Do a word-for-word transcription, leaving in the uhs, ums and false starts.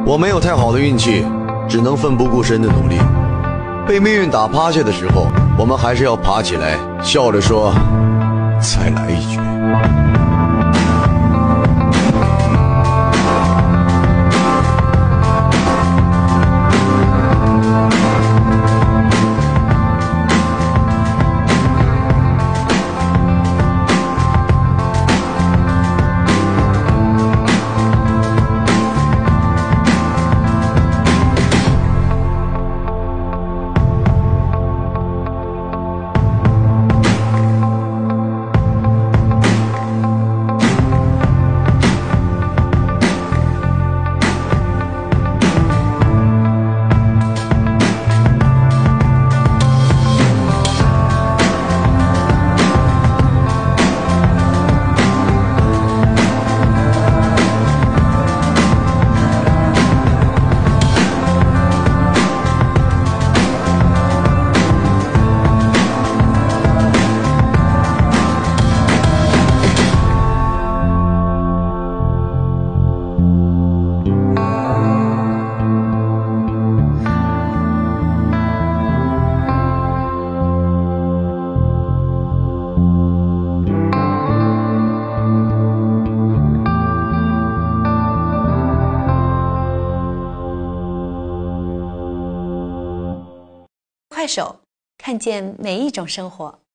我没有太好的运气，只能奋不顾身的努力。被命运打趴下的时候，我们还是要爬起来，笑着说：“再来一局。” 快手，看见每一种生活。